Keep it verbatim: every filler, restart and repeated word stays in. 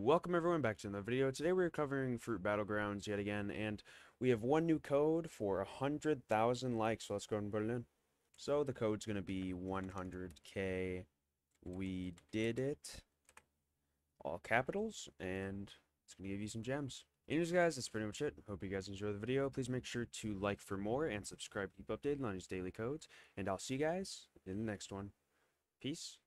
Welcome everyone back to another video. Today we're covering Fruit Battlegrounds yet again, and we have one new code for one hundred thousand likes, so let's go ahead and put it in. So the code's going to be one hundred K. We did it. All capitals, and it's going to give you some gems. Anyways guys, that's pretty much it. Hope you guys enjoy the video. Please make sure to like for more and subscribe to keep updated on these daily codes, and I'll see you guys in the next one. Peace.